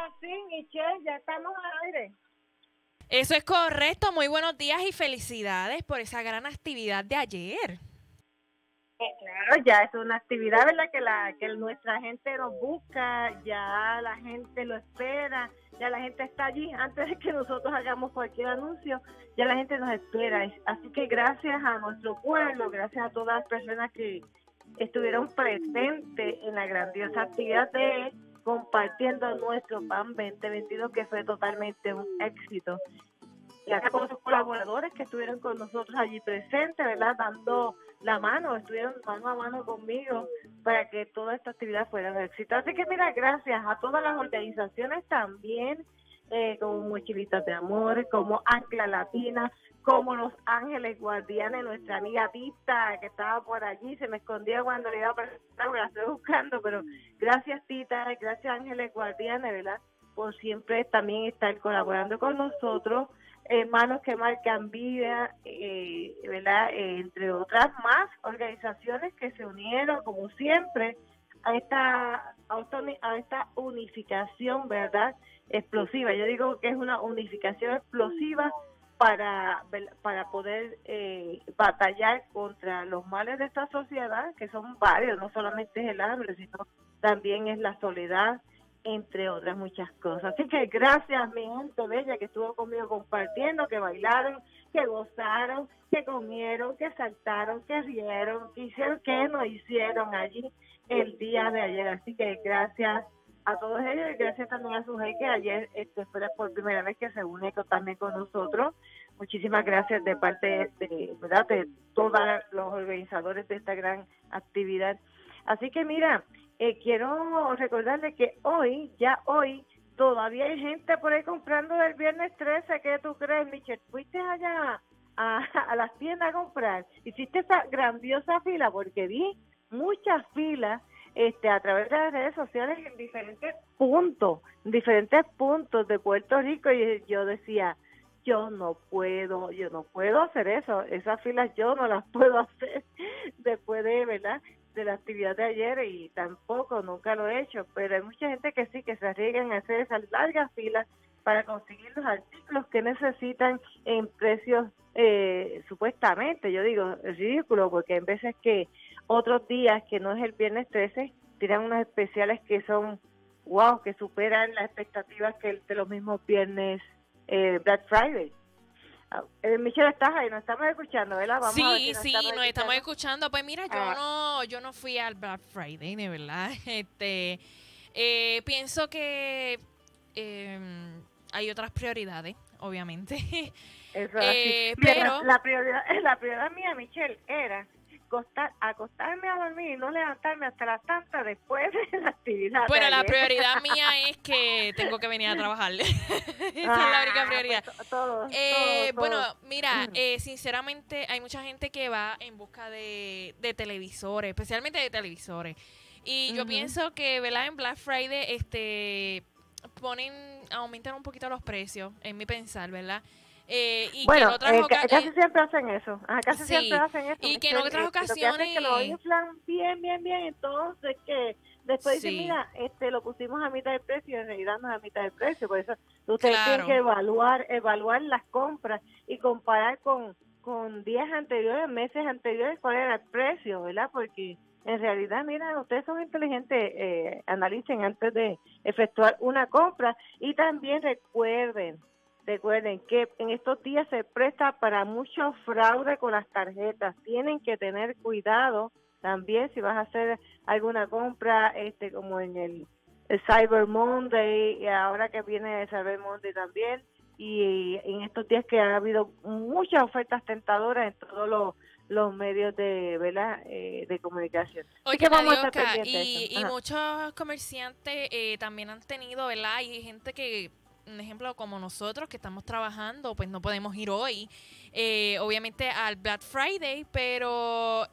sí, Michelle, ya estamos al aire. Eso es correcto. Muy buenos días y felicidades por esa gran actividad de ayer. Claro, ya es una actividad, ¿verdad? Que nuestra gente nos busca, ya la gente lo espera, ya la gente está allí antes de que nosotros hagamos cualquier anuncio, ya la gente nos espera. Así que gracias a nuestro pueblo, gracias a todas las personas que estuvieron presentes en la grandiosa actividad de él, compartiendo nuestro PAN 2022, que fue totalmente un éxito. Gracias a todos los colaboradores que estuvieron con nosotros allí presentes, ¿verdad? Dando la mano, estuvieron mano a mano conmigo para que toda esta actividad fuera un éxito. Así que mira, gracias a todas las organizaciones también, como Mochilitas de Amor, como Ancla Latina, como Los Ángeles Guardianes, nuestra amiga Tita, que estaba por allí, se me escondía cuando le iba a presentar, porque la estoy buscando, pero gracias Tita, gracias Ángeles Guardianes, ¿verdad? Por siempre también estar colaborando con nosotros, Manos que Marcan Vida, ¿verdad? Entre otras más organizaciones que se unieron, como siempre, a esta unificación, ¿verdad? Explosiva. Yo digo que es una unificación explosiva para poder batallar contra los males de esta sociedad, que son varios, no solamente es el hambre, sino también es la soledad, entre otras muchas cosas. Así que gracias, mi gente bella, que estuvo conmigo compartiendo, que bailaron, que gozaron, que comieron, que saltaron, que rieron, que hicieron, que nos hicieron allí el día de ayer. Así que gracias a todos ellos y gracias también a su jefe, que ayer fue por primera vez que se une también con nosotros. Muchísimas gracias de parte ¿verdad? De todos los organizadores de esta gran actividad. Así que mira, quiero recordarle que ya hoy, todavía hay gente por ahí comprando del viernes 13. ¿Qué tú crees, Michelle? ¿Fuiste allá a las tiendas a comprar? ¿Hiciste esa grandiosa fila? Porque vi muchas filas a través de las redes sociales en diferentes puntos de Puerto Rico, y yo decía, yo no puedo hacer eso, esas filas yo no las puedo hacer después de, ¿verdad?, de la actividad de ayer, y tampoco, nunca lo he hecho, pero hay mucha gente que sí, que se arriesgan a hacer esas largas filas para conseguir los artículos que necesitan en precios supuestamente, yo digo, es ridículo, porque en veces que otros días que no es el viernes 13, tiran unos especiales que son, wow, que superan las expectativas que de los mismos viernes Black Friday. Michelle, estás ahí, nos estamos escuchando, ¿verdad? Vamos a ver Sí, si sí, nos estamos escuchando. Pues mira, yo no fui al Black Friday, de verdad. Pienso que hay otras prioridades, obviamente. Eso es así. Mira, Pero la prioridad mía, Michelle, era acostarme a dormir y no levantarme hasta las tantas después de la actividad. Bueno, la prioridad mía es que tengo que venir a trabajar. Esa es la única prioridad. Pues, todo. Bueno, mira, sinceramente hay mucha gente que va en busca de televisores, especialmente de televisores. Y yo pienso que, ¿verdad? En Black Friday, aumentan un poquito los precios, en mi pensar, ¿verdad? Y bueno, que en otras casi siempre hacen eso. Casi sí, siempre hacen eso. y que en otras ocasiones que lo inflan bien. Entonces, que después sí, dicen, mira, lo pusimos a mitad de precio, y en realidad no es a mitad de precio. Por eso ustedes tienen que evaluar las compras y comparar con días anteriores, meses anteriores, cuál era el precio, ¿verdad? Porque en realidad, mira, ustedes son inteligentes, analicen antes de efectuar una compra. Y también recuerden que en estos días se presta para mucho fraude con las tarjetas. Tienen que tener cuidado también si vas a hacer alguna compra, como en el Cyber Monday, y ahora que viene el Cyber Monday también, y en estos días que ha habido muchas ofertas tentadoras en todos los medios de, ¿verdad?, de comunicación. Oye, Así que vamos a estar Nadioka, pendientes de eso. y muchos comerciantes también han tenido, ¿verdad? Y hay gente que, un ejemplo como nosotros que estamos trabajando, pues no podemos ir hoy, obviamente al Black Friday, pero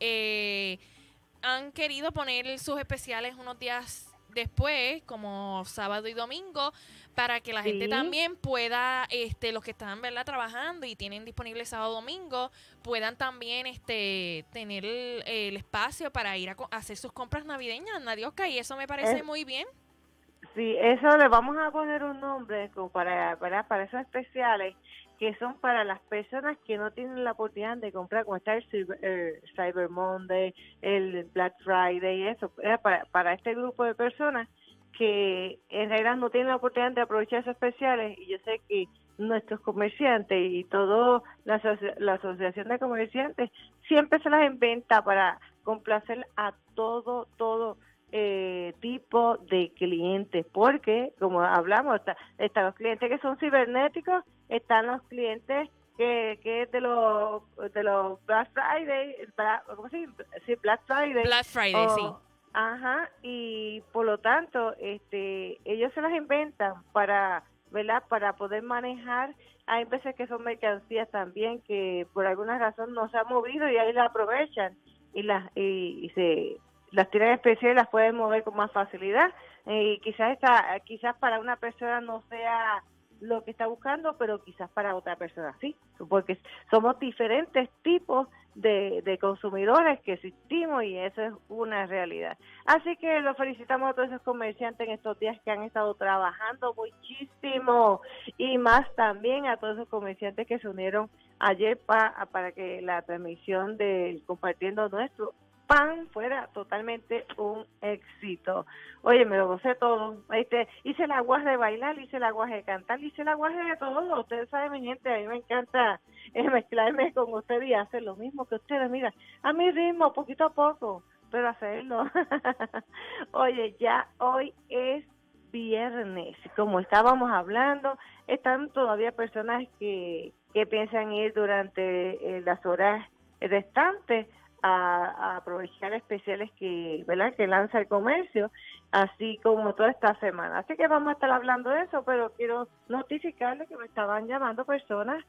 han querido poner sus especiales unos días después, como sábado y domingo, para que la gente también pueda, los que están, ¿verdad?, trabajando y tienen disponible sábado domingo, puedan también tener el espacio para ir a hacer sus compras navideñas, Nadioka, y eso me parece muy bien. Sí, eso le vamos a poner un nombre como para esos especiales que son para las personas que no tienen la oportunidad de comprar, como está el Cyber Monday, el Black Friday, eso, para este grupo de personas que en realidad no tienen la oportunidad de aprovechar esos especiales. Y yo sé que nuestros comerciantes y toda la asociación de comerciantes siempre se las inventa para complacer a todo tipo de clientes, porque como hablamos, están los clientes que son cibernéticos, están los clientes que es de los Black Friday, ¿cómo se dice? Sí, Black Friday. Black Friday, sí. Ajá, y por lo tanto, ellos se las inventan para, ¿verdad? Para poder manejar. Hay veces que son mercancías también que por alguna razón no se han movido y ahí las aprovechan y las tienen especiales, las pueden mover con más facilidad. Y quizás para una persona no sea lo que está buscando, pero quizás para otra persona sí, porque somos diferentes tipos de consumidores que existimos y eso es una realidad. Así que los felicitamos a todos esos comerciantes en estos días que han estado trabajando muchísimo, y más también a todos esos comerciantes que se unieron ayer para que la transmisión de Compartiendo Nuestro Pan fuera totalmente un éxito. Oye, me lo gocé todo. Hice el aguaje de bailar, hice el aguaje de cantar, hice el aguaje de todo. Ustedes saben, mi gente, a mí me encanta mezclarme con ustedes y hacer lo mismo que ustedes. Mira, a mi ritmo, poquito a poco, pero hacerlo. Oye, ya hoy es viernes. Como estábamos hablando, están todavía personas que piensan ir durante las horas restantes a aprovechar especiales que lanza el comercio, así como toda esta semana. Así que vamos a estar hablando de eso, pero quiero notificarles que me estaban llamando personas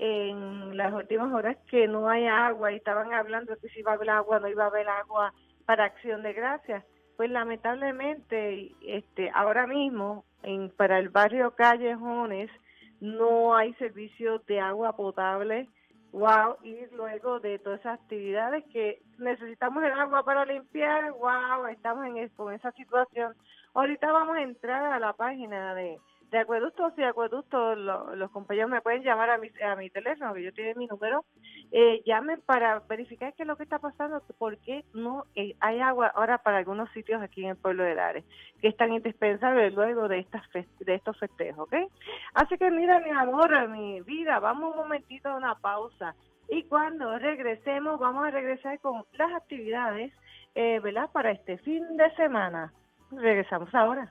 en las últimas horas que no hay agua y estaban hablando de que si iba a haber agua, no iba a haber agua para Acción de Gracias. Pues lamentablemente ahora mismo para el barrio Callejones no hay servicio de agua potable. Wow, y luego de todas esas actividades que necesitamos el agua para limpiar, wow, estamos con esa situación. Ahorita vamos a entrar a la página de Acueductos y Acueductos, los compañeros me pueden llamar a mi teléfono, que yo tiene mi número, llamen para verificar qué es lo que está pasando, por qué no hay agua ahora para algunos sitios aquí en el pueblo de Lares, que es tan indispensable luego de estos festejos, ¿ok? Así que mira, mi amor, mi vida, vamos un momentito a una pausa, y cuando regresemos, vamos a regresar con las actividades, ¿verdad?, para este fin de semana. Regresamos ahora.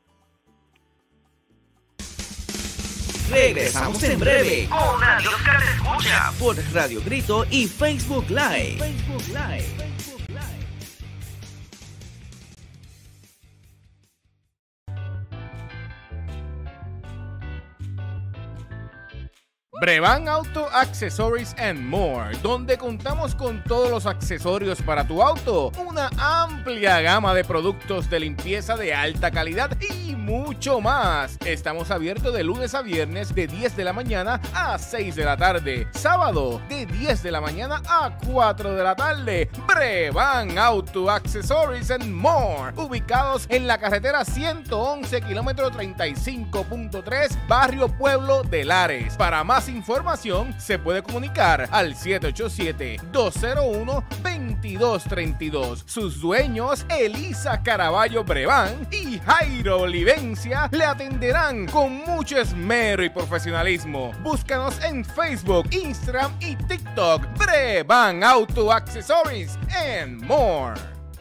Regresamos en breve con Radio Oscar Te Escucha por Radio Grito y Facebook Live. Brevan Auto Accessories and More, donde contamos con todos los accesorios para tu auto, una amplia gama de productos de limpieza de alta calidad y mucho más. Estamos abiertos de lunes a viernes de 10 de la mañana a 6 de la tarde, sábado de 10 de la mañana a 4 de la tarde. Brevan Auto Accessories and More, ubicados en la carretera 111 kilómetro 35.3, barrio Pueblo de Lares. Para más información se puede comunicar al 787-201-2232. Sus dueños, Elisa Caraballo Brevan y Jairo Olivencia, le atenderán con mucho esmero y profesionalismo. Búscanos en Facebook, Instagram y TikTok. Brevan Auto Accessories and More.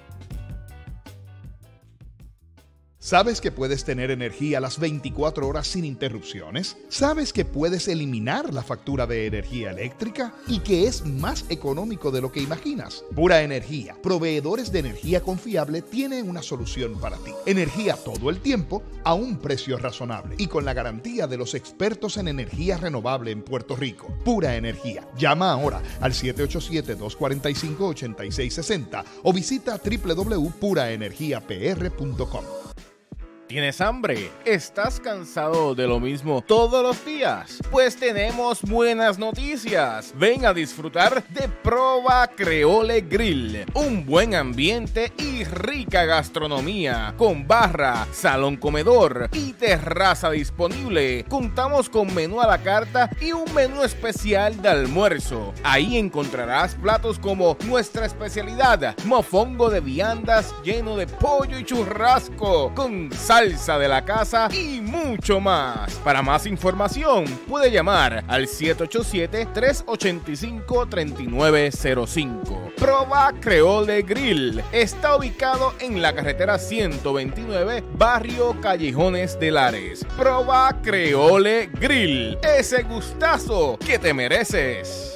¿Sabes que puedes tener energía las 24 horas sin interrupciones? ¿Sabes que puedes eliminar la factura de energía eléctrica y que es más económico de lo que imaginas? Pura Energía, proveedores de energía confiable, tienen una solución para ti. Energía todo el tiempo a un precio razonable y con la garantía de los expertos en energía renovable en Puerto Rico. Pura Energía. Llama ahora al 787-245-8660 o visita www.puraenergiapr.com. ¿Tienes hambre? ¿Estás cansado de lo mismo todos los días? Pues tenemos buenas noticias. Ven a disfrutar de Proba Creole Grill. Un buen ambiente y rica gastronomía. Con barra, salón comedor y terraza disponible. Contamos con menú a la carta y un menú especial de almuerzo. Ahí encontrarás platos como nuestra especialidad, mofongo de viandas lleno de pollo y churrasco, con salsa de la casa y mucho más. Para más información, puede llamar al 787-385-3905. Proba Creole Grill. Está ubicado en la carretera 129, barrio Callejones de Lares. Proba Creole Grill. Ese gustazo que te mereces.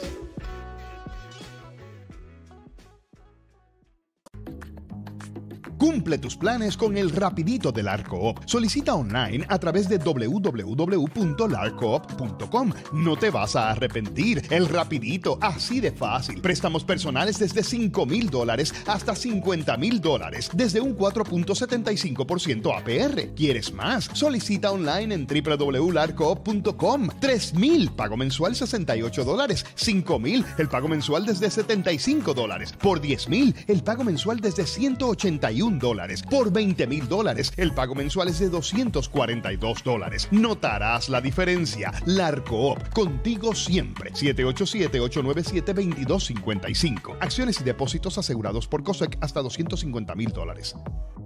Cumple tus planes con el Rapidito de LARCOOP. Solicita online a través de www.larcoop.com. No te vas a arrepentir. El Rapidito, así de fácil. Préstamos personales desde $5,000 hasta $50,000, desde un 4.75% APR. ¿Quieres más? Solicita online en www.larcoop.com. $3,000, pago mensual $68. $5,000, el pago mensual desde $75. Por $10,000, el pago mensual desde $181. Por $20,000, el pago mensual es de $242. Notarás la diferencia. LARCOOP, contigo siempre. 787-897-2255. Acciones y depósitos asegurados por COSEC hasta $250,000.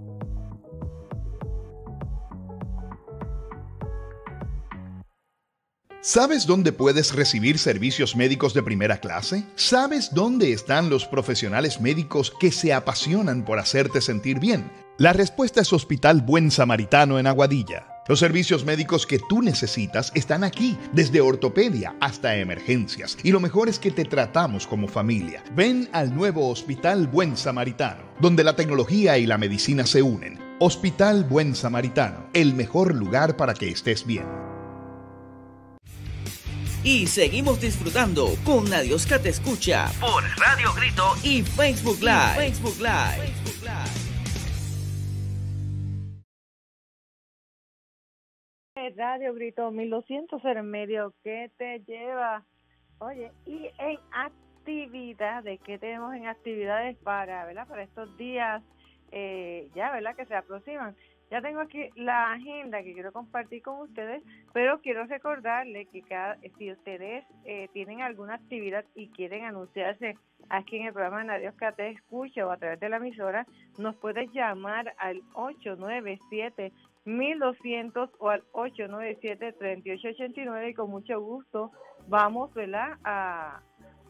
¿Sabes dónde puedes recibir servicios médicos de primera clase? ¿Sabes dónde están los profesionales médicos que se apasionan por hacerte sentir bien? La respuesta es Hospital Buen Samaritano en Aguadilla. Los servicios médicos que tú necesitas están aquí, desde ortopedia hasta emergencias. Y lo mejor es que te tratamos como familia. Ven al nuevo Hospital Buen Samaritano, donde la tecnología y la medicina se unen. Hospital Buen Samaritano, el mejor lugar para que estés bien. Y seguimos disfrutando con Nadie Oscar Te Escucha por Radio Grito y Facebook Live. Radio Grito 1200 en medio que te lleva. Oye, y en actividades, ¿qué tenemos en actividades para, ¿verdad? Para estos días ya, ¿verdad? Que se aproximan. Ya tengo aquí la agenda que quiero compartir con ustedes, pero quiero recordarles que si ustedes tienen alguna actividad y quieren anunciarse aquí en el programa de Nadie Oscar Te Escucha o a través de la emisora, nos puedes llamar al 897-1200 o al 897-3889 y con mucho gusto vamos, ¿verdad?, a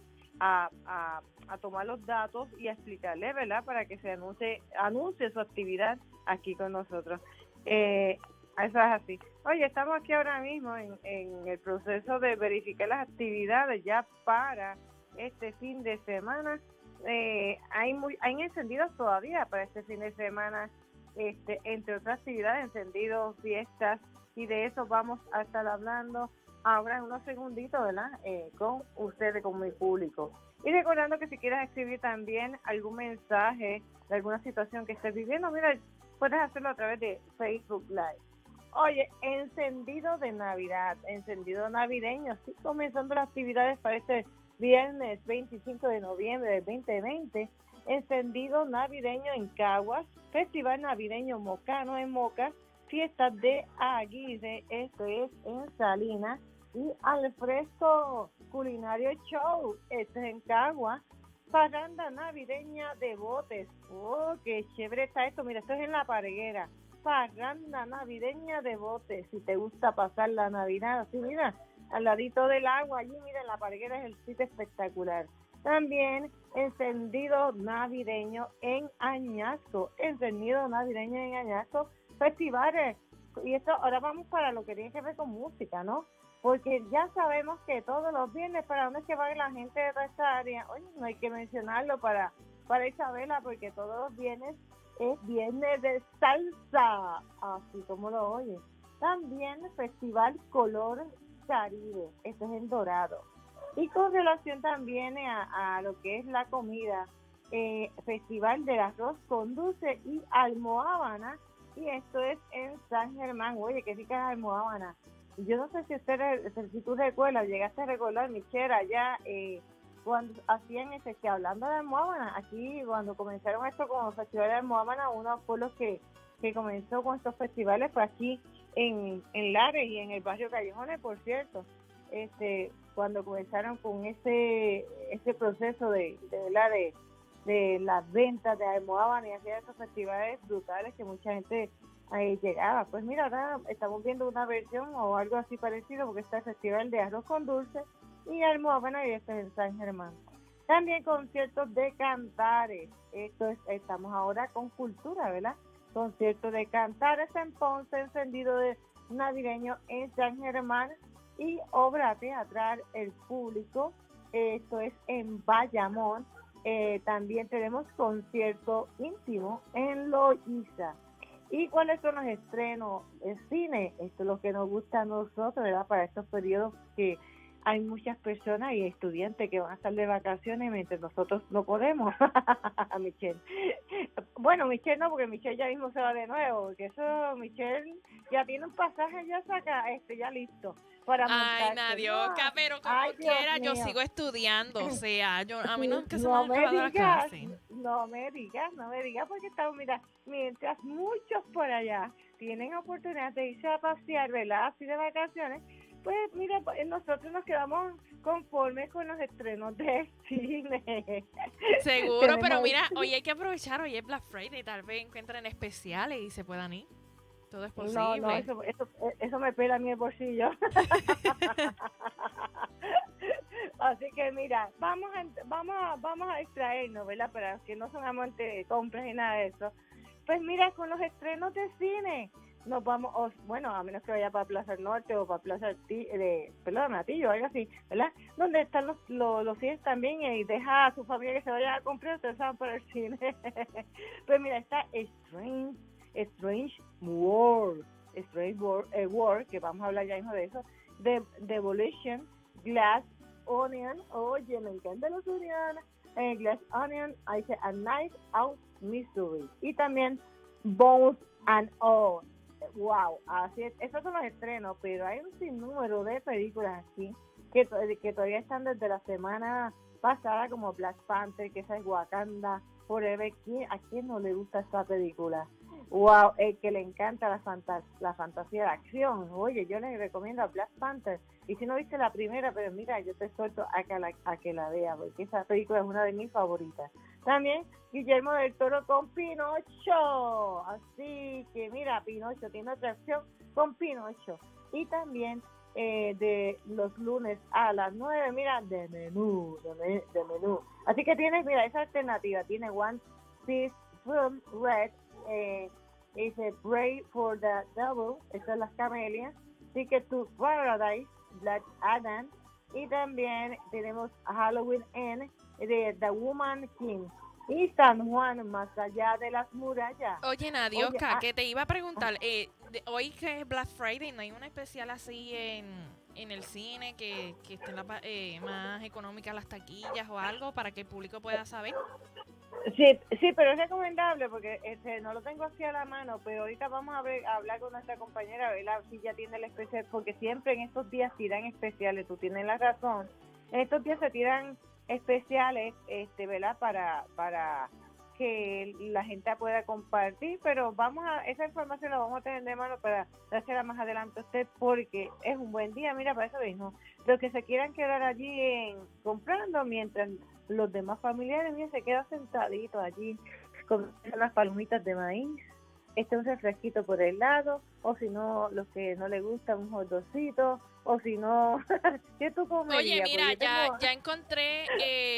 tomar los datos y a explicarle, ¿verdad?, para que se anuncie su actividad aquí con nosotros. Eso es así. Oye, estamos aquí ahora mismo en el proceso de verificar las actividades ya para este fin de semana. Hay encendidos todavía para este fin de semana, entre otras actividades, encendidos, fiestas, y de eso vamos a estar hablando ahora en unos segunditos, ¿verdad?, con ustedes, con mi público. Y recordando que si quieres escribir también algún mensaje de alguna situación que estés viviendo, mira, puedes hacerlo a través de Facebook Live. Oye, encendido de Navidad, encendido navideño, sí, comenzando las actividades para este viernes 25 de noviembre del 2020, encendido navideño en Caguas, Festival Navideño Mocano en Moca, Fiestas de Aguirre, esto es en Salinas, y Al Fresco Culinario Show, esto es en Caguas, Parranda Navideña de Botes. Oh, qué chévere está esto. Mira, esto es en La Parguera. Parranda Navideña de Botes. Si te gusta pasar la Navidad, así mira, al ladito del agua, allí mira, en La Parguera es el sitio espectacular. También encendido navideño en Añasco. Encendido navideño en Añasco. Festivales. Y esto, ahora vamos para lo que tiene que ver con música, ¿no? Porque ya sabemos que todos los viernes, ¿para dónde es que va la gente de toda esta área? Oye, no hay que mencionarlo para Isabela, porque todos los viernes es viernes de salsa, así como lo oyen. También Festival Color Caribe, esto es en Dorado. Y con relación también a lo que es la comida, Festival del Arroz con Dulce y Almohábana, y esto es en San Germán. Oye, qué rica almohábana. Yo no sé si tú recuerdas, llegaste a recordar, Michelle, allá cuando hacían que hablando de almohábana, aquí cuando comenzaron esto con los festivales de almohábana, uno de los pueblos que comenzó con estos festivales fue aquí en Lares y en el barrio Callejones, por cierto. Cuando comenzaron con ese proceso de las ventas de almohábanas y hacía esos festivales brutales que mucha gente llegaba. Pues mira, ahora estamos viendo una versión o algo así parecido, porque está el festival de arroz con dulce y almohábana, y este es en San Germán. También conciertos de cantares. Estamos ahora con cultura, ¿verdad? Concierto de cantares en Ponce, encendido de navideño en San Germán y obra teatral El Público. Esto es en Bayamón. También tenemos concierto íntimo en Loíza. ¿Y cuáles son los estrenos? El cine, esto es lo que nos gusta a nosotros, ¿verdad? Para estos periodos que hay muchas personas y estudiantes que van a estar de vacaciones mientras nosotros no podemos. Michelle. Bueno, Michelle no, porque Michelle ya mismo se va de nuevo, porque eso, Michelle ya tiene un pasaje, ya saca, ya listo. Para ay, Nadioca, pero como quiera, yo sigo estudiando, o sea, a mí nunca se me han acabado las clases. No me digas, porque estamos, mira, mientras muchos por allá tienen oportunidad de irse a pasear, ¿verdad? Así de vacaciones, pues mira, nosotros nos quedamos conformes con los estrenos de cine. Seguro, pero mira, hoy hay que aprovechar, hoy es Black Friday, tal vez encuentren especiales y se puedan ir. Todo es posible. No, eso me pela a mí el bolsillo. Así que mira, vamos a distraernos, ¿verdad? Para que no son amantes de compras y nada de eso. Pues mira, con los estrenos de cine, nos vamos, a menos que vaya para Plaza del Norte o para Plaza Matillo, algo así, ¿verdad? Donde están los cines también, y deja a su familia que se vaya a comprar, ustedes saben, para el cine. Pues mira, está Strange World, que vamos a hablar ya mismo de eso, de Devolution, Glass Onion, oye, me encantan los onions, Glass Onion, A Night Out Mystery, y también Bones and All. Wow, así es, esos son los estrenos, pero hay un sinnúmero de películas aquí que todavía están desde la semana pasada, como Black Panther, que esa es Wakanda Forever. ¿A quién no le gusta esta película? Wow, que le encanta la fantasía de acción. Oye, yo les recomiendo a Black Panther. Y si no viste la primera, pero mira, yo te suelto a que la vea, porque esa película es una de mis favoritas. También Guillermo del Toro con Pinocho. Así que mira, Pinocho tiene atracción con Pinocho. Y también de los lunes a las 9, mira, de menú. Así que tienes, mira, esa alternativa. Tiene One Piece Film Red, dice Pray for the Devil, estas son las camelias, Ticket to Paradise, Black Adam, y también tenemos Halloween End de The Woman King, y San Juan, más allá de las murallas. Oye, Nadioca, que te iba a preguntar, hoy que es Black Friday, ¿no hay una especial así en el cine que estén más económicas las taquillas o algo para que el público pueda saber? Sí, pero es recomendable porque no lo tengo así a la mano, pero ahorita vamos a hablar con nuestra compañera, ¿verdad? Si ya tiene el especial, porque siempre en estos días tiran especiales, tú tienes la razón. En estos días se tiran especiales, ¿verdad? Para que la gente pueda compartir, pero esa información la vamos a tener de mano para dársela más adelante a usted, porque es un buen día, mira, para eso mismo. Los que se quieran quedar allí comprando, mientras los demás familiares, mira, se quedan sentaditos allí con las palomitas de maíz, un refresquito por el lado, o si no, los que no les gustan, un hotdogcito, o si no, ¿qué tú comerías? Oye, mira, ya encontré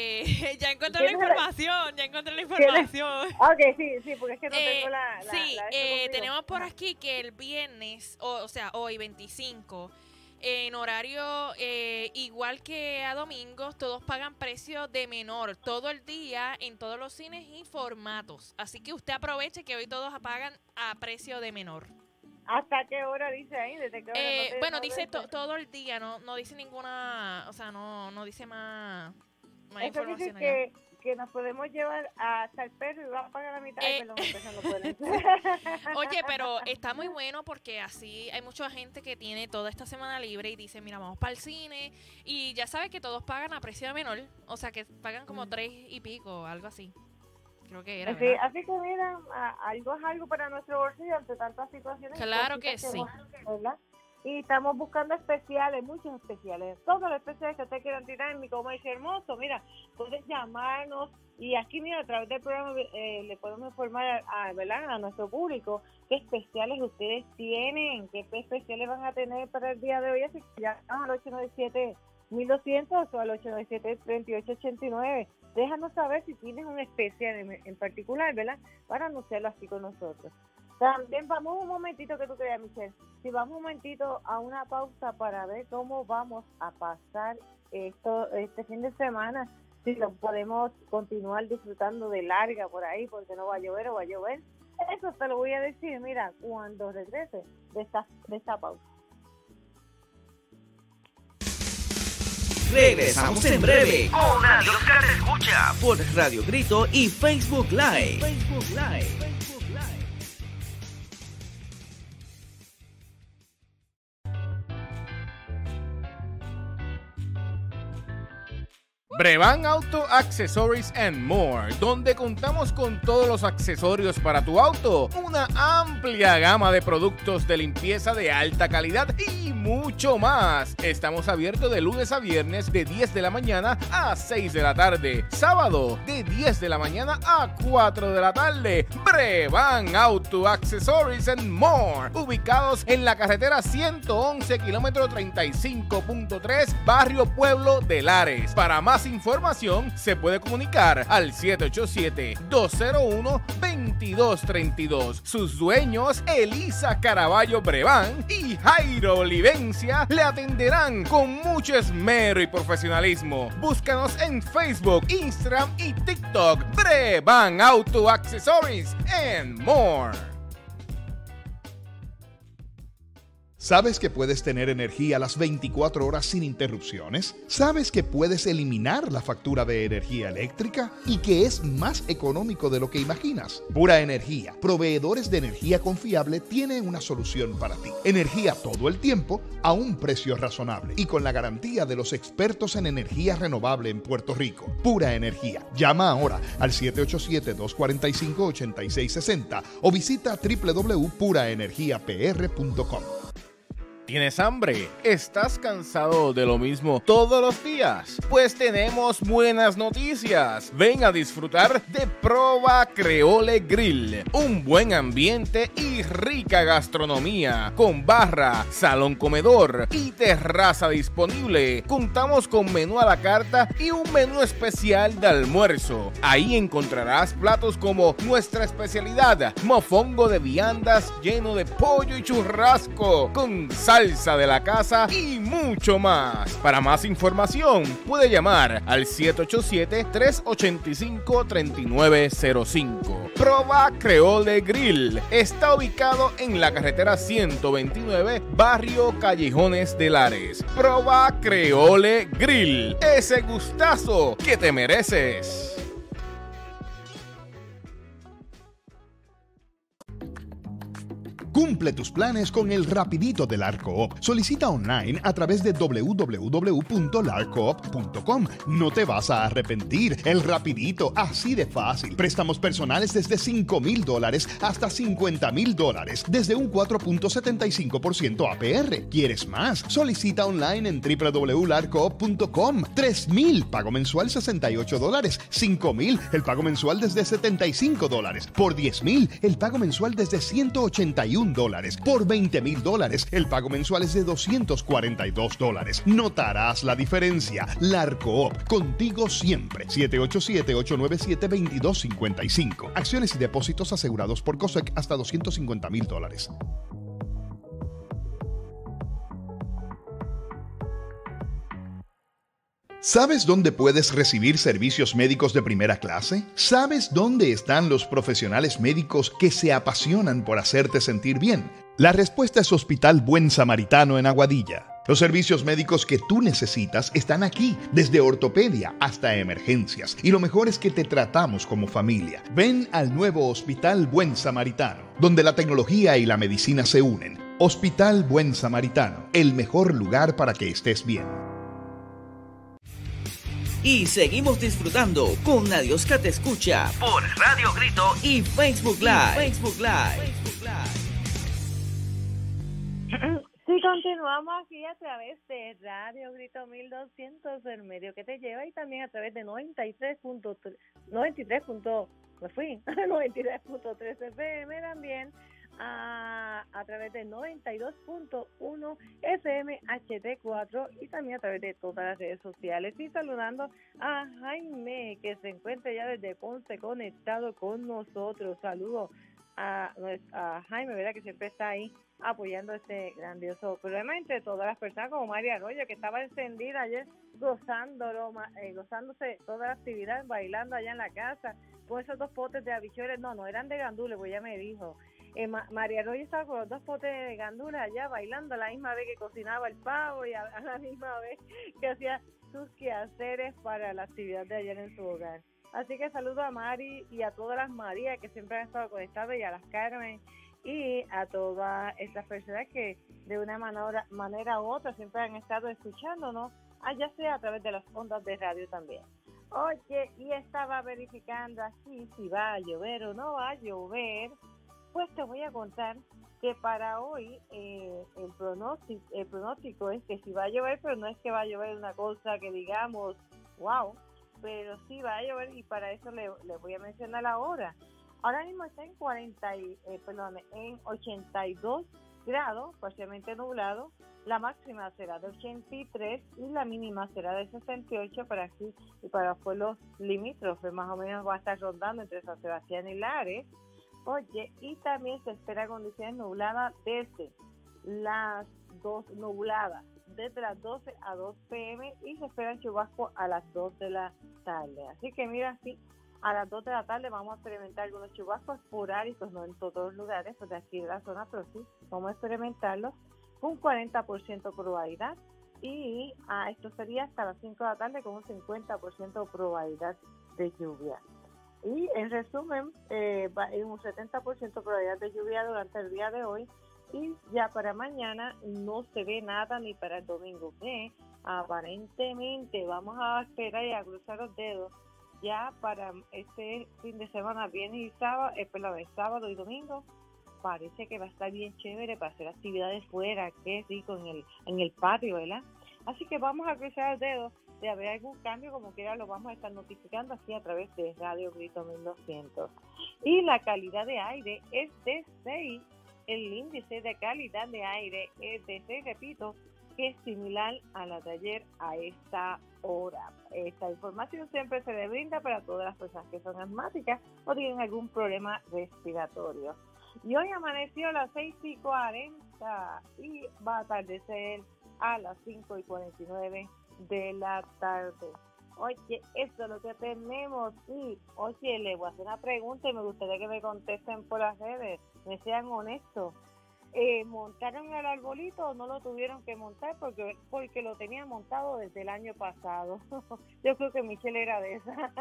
la información, Ok, sí, porque es que no tengo la tenemos por aquí que el viernes, o sea, hoy 25, en horario igual que a domingos, todos pagan precio de menor todo el día en todos los cines y formatos. Así que usted aproveche que hoy todos pagan a precio de menor. ¿Hasta qué hora dice ahí? ¿Desde qué hora? Dice todo el día, no dice ninguna, o sea, no dice más eso información dice que nos podemos llevar hasta el perro y va a pagar la mitad. Perdón, el perro no puede. Oye, pero está muy bueno porque así hay mucha gente que tiene toda esta semana libre y dice, mira, vamos para el cine. Y ya sabes que todos pagan a precio menor. O sea, que pagan como 3 y pico, algo así. Creo que era, ¿verdad? Así que mira, algo es algo para nuestro bolsillo ante tantas situaciones. Claro que sí. ¿Verdad? Y estamos buscando especiales, muchos especiales. Todos los especiales que ustedes quieran tirar en Mi Comercio Hermoso. Mira, puedes llamarnos y aquí, mira, a través del programa le podemos informar ¿verdad? A nuestro público qué especiales ustedes tienen, qué especiales van a tener para el día de hoy. Así que llaman al 897-1200 o al 897-3889. Déjanos saber si tienes un especial en particular, ¿verdad? Para anunciarlo así con nosotros. También vamos un momentito, que tú creas, Michelle, si vamos un momentito a una pausa para ver cómo vamos a pasar este fin de semana, si lo podemos continuar disfrutando de larga por ahí, porque no va a llover o va a llover. Eso te lo voy a decir, mira, cuando regrese de esta pausa. Regresamos en breve con Adiós que te escucha por Radio Grito y Facebook Live. Brevan Auto Accessories and More, donde contamos con todos los accesorios para tu auto, una amplia gama de productos de limpieza de alta calidad y mucho más. Estamos abiertos de lunes a viernes de 10 de la mañana a 6 de la tarde, sábado de 10 de la mañana a 4 de la tarde. Brevan Auto Accessories and More, ubicados en la carretera 111 kilómetro 35.3, barrio Pueblo de Lares. Para más información se puede comunicar al 787-201-2232. Sus dueños, Elisa Caraballo Brevan y Jairo Olivencia, le atenderán con mucho esmero y profesionalismo. Búscanos en Facebook, Instagram y TikTok. Brevan Auto Accessories and More. ¿Sabes que puedes tener energía las 24 horas sin interrupciones? ¿Sabes que puedes eliminar la factura de energía eléctrica y que es más económico de lo que imaginas? Pura Energía, proveedores de energía confiable, tiene una solución para ti. Energía todo el tiempo a un precio razonable y con la garantía de los expertos en energía renovable en Puerto Rico. Pura Energía. Llama ahora al 787-245-8660 o visita www.puraenergiapr.com. ¿Tienes hambre? ¿Estás cansado de lo mismo todos los días? Pues tenemos buenas noticias. Ven a disfrutar de Proba Creole Grill. Un buen ambiente y rica gastronomía. Con barra, salón comedor y terraza disponible. Contamos con menú a la carta y un menú especial de almuerzo. Ahí encontrarás platos como nuestra especialidad, mofongo de viandas lleno de pollo y churrasco, con salsa de la casa y mucho más. Para más información puede llamar al 787-385-3905. Proba Creole Grill está ubicado en la carretera 129, barrio Callejones de Lares. Proba Creole Grill, ese gustazo que te mereces. Cumple tus planes con el Rapidito del ARCOOP. Solicita online a través de www.larcoop.com. No te vas a arrepentir. El Rapidito, así de fácil. Préstamos personales desde $5,000 hasta $50,000, desde un 4.75% APR. ¿Quieres más? Solicita online en www.larcoop.com. $3,000, pago mensual $68. $5,000, el pago mensual desde $75. Por $10,000, el pago mensual desde $181. Por $20,000, el pago mensual es de $242. Notarás la diferencia. Larcoop, contigo siempre. 787-897-2255. Acciones y depósitos asegurados por COSEC hasta $250,000. ¿Sabes dónde puedes recibir servicios médicos de primera clase? ¿Sabes dónde están los profesionales médicos que se apasionan por hacerte sentir bien? La respuesta es Hospital Buen Samaritano en Aguadilla. Los servicios médicos que tú necesitas están aquí, desde ortopedia hasta emergencias. Y lo mejor es que te tratamos como familia. Ven al nuevo Hospital Buen Samaritano, donde la tecnología y la medicina se unen. Hospital Buen Samaritano, el mejor lugar para que estés bien. Y seguimos disfrutando con Nadiosca Te Escucha por Radio Grito y Facebook Live. Sí, continuamos aquí a través de Radio Grito 1200, el medio que te lleva, y también a través de 93.3 FM también, a través de 92.1 FM HD4 y también a través de todas las redes sociales. Y saludando a Jaime, que se encuentra ya desde Ponce conectado con nosotros. Saludos a Jaime, ¿verdad? Que siempre está ahí apoyando este grandioso programa, entre todas las personas, como María Arroyo, que estaba encendida ayer gozándose toda la actividad, bailando allá en la casa con esos 2 potes de habichuelas. No eran de gandules, pues ya me dijo. María Arroyo estaba con los 2 potes de gandules allá bailando a la misma vez que cocinaba el pavo y a la misma vez que hacía sus quehaceres para la actividad de ayer en su hogar. Así que saludo a Mari y a todas las Marías que siempre han estado conectadas, y a las Carmen y a todas estas personas que de una manera u otra siempre han estado escuchándonos, ya sea a través de las ondas de radio también. Oye, y estaba verificando aquí si va a llover o no va a llover. Pues te voy a contar que para hoy el pronóstico es que sí va a llover, pero no es que va a llover una cosa que digamos, wow, pero sí va a llover, y para eso le voy a mencionar la hora. Ahora mismo está en 82 grados, parcialmente nublado. La máxima será de 83 y la mínima será de 68 para aquí y para pueblos limítrofes. Más o menos va a estar rondando entre San Sebastián y Lares. Oye, y también se espera condiciones nubladas desde las 12 a 2 p.m. y se esperan chubascos a las 2 de la tarde. Así que mira, sí, a las 2 de la tarde vamos a experimentar algunos chubascos esporádicos, no en todos los lugares, pues de aquí de la zona, pero sí, vamos a experimentarlos con 40% probabilidad, y esto sería hasta las 5 de la tarde con un 50% probabilidad de lluvia. Y en resumen, hay un 70% probabilidad de lluvia durante el día de hoy, y ya para mañana no se ve nada, ni para el domingo, que aparentemente vamos a esperar y a cruzar los dedos ya para este fin de semana, viernes y sábado y domingo. Parece que va a estar bien chévere para hacer actividades fuera, qué rico, en el patio, ¿verdad? Así que vamos a cruzar el dedo de haber algún cambio, como quiera lo vamos a estar notificando aquí a través de Radio Grito 1200. Y la calidad de aire es de 6, el índice de calidad de aire es de 6, repito, que es similar a la de ayer a esta hora. Esta información siempre se le brinda para todas las personas que son asmáticas o tienen algún problema respiratorio. Y hoy amaneció a las 6:40 y va a atardecer a las 5:49 de la tarde. Oye, esto es lo que tenemos. Y, oye, le voy a hacer una pregunta y me gustaría que me contesten por las redes, me sean honestos. ¿Montaron el arbolito o no lo tuvieron que montar? Porque lo tenían montado desde el año pasado. Yo creo que Michelle era de esa.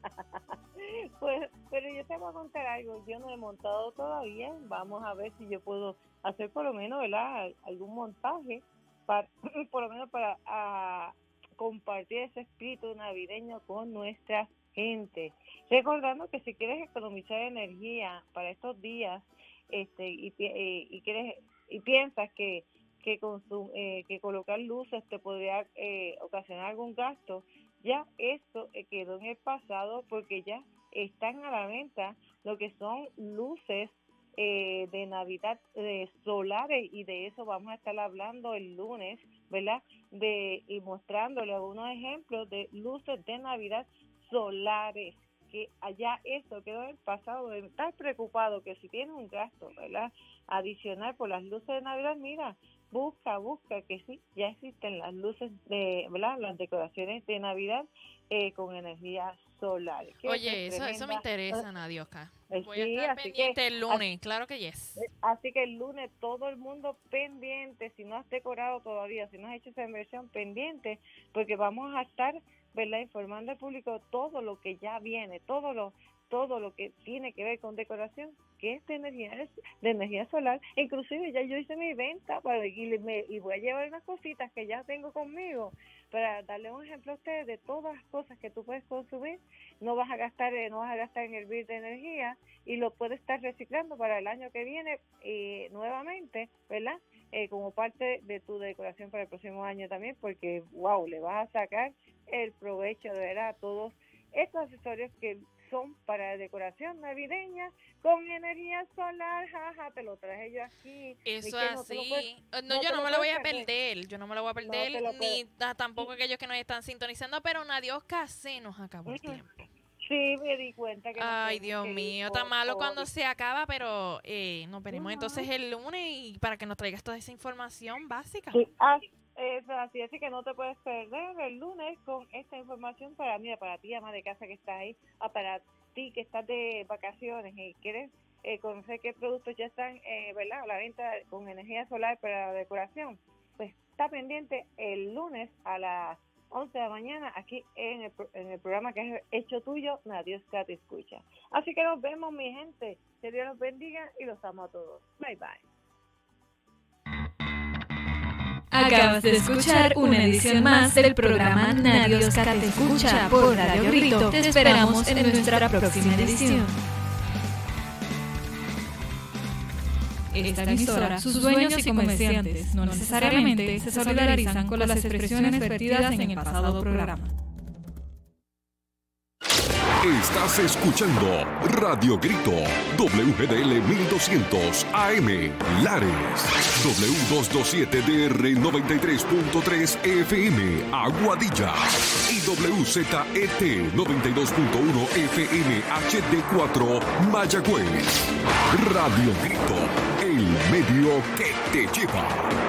Pues, pero yo te voy a contar algo. Yo no he montado todavía. Vamos a ver si yo puedo hacer por lo menos, ¿verdad?, algún montaje por lo menos para compartir ese espíritu navideño con nuestra gente. Recordando que si quieres economizar energía para estos días, y piensas que colocar luces te podría ocasionar algún gasto, ya esto quedó en el pasado, porque ya están a la venta lo que son luces de Navidad solares, y de eso vamos a estar hablando el lunes, ¿verdad? Y mostrándole algunos ejemplos de luces de Navidad solares, que allá esto quedó en el pasado, de estar preocupado que si tienes un gasto, ¿verdad?, adicional por las luces de Navidad. Mira, busca, que sí, ya existen las luces de, ¿verdad? Las decoraciones de Navidad con energía solar. Oye, eso me interesa, Nadioska. Voy a Sí, estar así pendiente que, el lunes, claro que yes. Así que el lunes todo el mundo pendiente, si no has decorado todavía, si no has hecho esa inversión, pendiente, porque vamos a estar, ¿verdad?, informando al público todo lo que ya viene, todo lo que tiene que ver con decoración, que es de energía solar. Inclusive ya yo hice mi venta y voy a llevar unas cositas que ya tengo conmigo para darle un ejemplo a ustedes de todas las cosas que tú puedes consumir. No vas a gastar en el bill de energía y lo puedes estar reciclando para el año que viene nuevamente, ¿verdad? Como parte de tu decoración para el próximo año también, porque wow, le vas a sacar el provecho de ver a todos estos accesorios que son para decoración navideña con energía solar. Jaja, te lo traje yo aquí. Eso es así. No, yo no me lo voy a perder. Yo no me lo voy a perder, ni tampoco aquellos que nos están sintonizando, pero Nadioska, se nos acabó el tiempo. Sí, me di cuenta que... Ay, Dios mío, tan malo cuando se acaba, pero nos veremos entonces el lunes y para que nos traigas toda esa información básica. Sí, es así que no te puedes perder el lunes con esta información para ti, ama de casa que está ahí, para ti que estás de vacaciones y quieres conocer qué productos ya están, ¿verdad?, a la venta con energía solar para la decoración. Pues está pendiente el lunes a las 11 de la mañana aquí en el programa que es Hecho Tuyo, Nadioska te escucha. Así que nos vemos, mi gente. Que Dios los bendiga y los amo a todos. Bye, bye. Acabas de escuchar una edición más del programa Nadioska te escucha por Radio Grito. Te esperamos en nuestra próxima edición. Esta emisora, sus dueños y comerciantes no necesariamente se solidarizan con las expresiones vertidas en el pasado programa. Estás escuchando Radio Grito, WGDL 1200 AM, Lares, W227DR 93.3 FM, Aguadilla, y WZET 92.1 FM HD4, Mayagüez. Radio Grito, el medio que te lleva.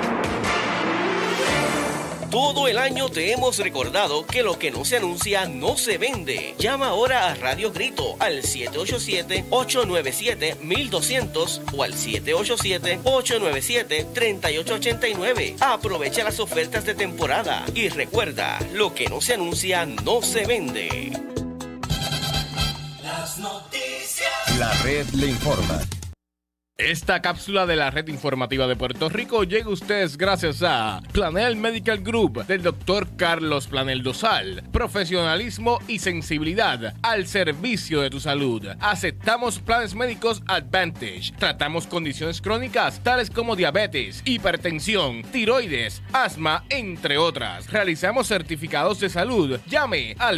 Todo el año te hemos recordado que lo que no se anuncia no se vende. Llama ahora a Radio Grito al 787-897-1200 o al 787-897-3889. Aprovecha las ofertas de temporada y recuerda, lo que no se anuncia no se vende. Las noticias. La red le informa. Esta cápsula de la red informativa de Puerto Rico llega a ustedes gracias a Planel Medical Group del Dr. Carlos Planel Dosal. Profesionalismo y sensibilidad al servicio de tu salud. Aceptamos planes médicos Advantage. Tratamos condiciones crónicas tales como diabetes, hipertensión, tiroides, asma, entre otras. Realizamos certificados de salud. Llame al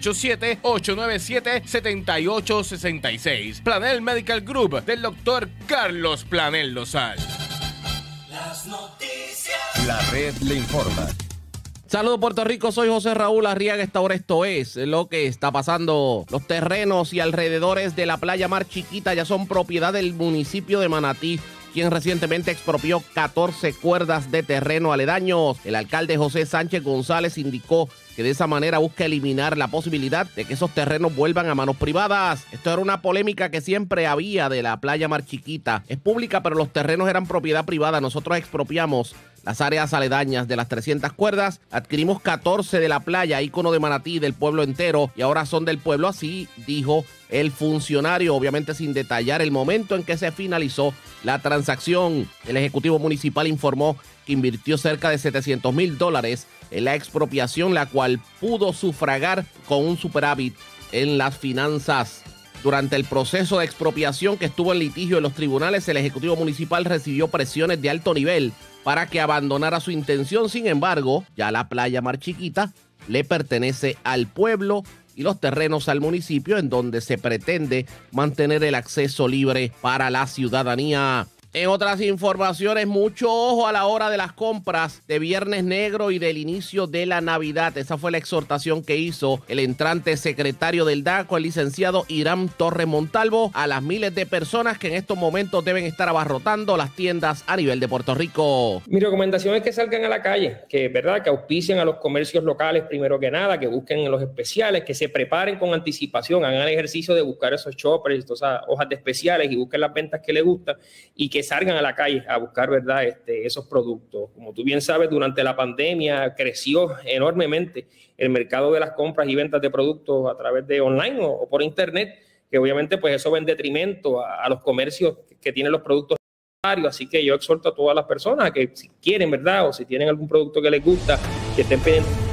787-897-7866. Planel Medical Group del Dr. Carlos Planel Dosal. Las noticias. La red le informa. Saludos Puerto Rico, soy José Raúl Arriaga. Esto es lo que está pasando. Los terrenos y alrededores de la playa Mar Chiquita ya son propiedad del municipio de Manatí, quien recientemente expropió 14 cuerdas de terreno aledaños. El alcalde José Sánchez González indicó que de esa manera busca eliminar la posibilidad de que esos terrenos vuelvan a manos privadas. Esto era una polémica que siempre había de la playa Mar Chiquita. Es pública, pero los terrenos eran propiedad privada. Nosotros expropiamos las áreas aledañas de las 300 cuerdas, adquirimos 14 de la playa, ícono de Manatí, del pueblo entero, y ahora son del pueblo, así dijo el funcionario, obviamente sin detallar el momento en que se finalizó la transacción. El ejecutivo municipal informó que invirtió cerca de $700,000 en la expropiación, la cual pudo sufragar con un superávit en las finanzas. Durante el proceso de expropiación que estuvo en litigio en los tribunales, el ejecutivo municipal recibió presiones de alto nivel para que abandonara su intención. Sin embargo, ya la playa Mar Chiquita le pertenece al pueblo y los terrenos al municipio, en donde se pretende mantener el acceso libre para la ciudadanía. En otras informaciones, mucho ojo a la hora de las compras de Viernes Negro y del inicio de la Navidad. Esa fue la exhortación que hizo el entrante secretario del DACO, el licenciado Irán Torres Montalvo, a las miles de personas que en estos momentos deben estar abarrotando las tiendas a nivel de Puerto Rico. Mi recomendación es que salgan a la calle, que auspicien a los comercios locales primero que nada, que busquen los especiales, que se preparen con anticipación, hagan el ejercicio de buscar esos shoppers, esas hojas de especiales y busquen las ventas que les gustan y que salgan a la calle a buscar, ¿verdad?, esos productos. Como tú bien sabes, durante la pandemia creció enormemente el mercado de las compras y ventas de productos a través de online o por internet, que obviamente pues eso va en detrimento a los comercios que tienen los productos necesarios. Así que yo exhorto a todas las personas que si quieren, ¿verdad?, o si tienen algún producto que les gusta, que estén pendientes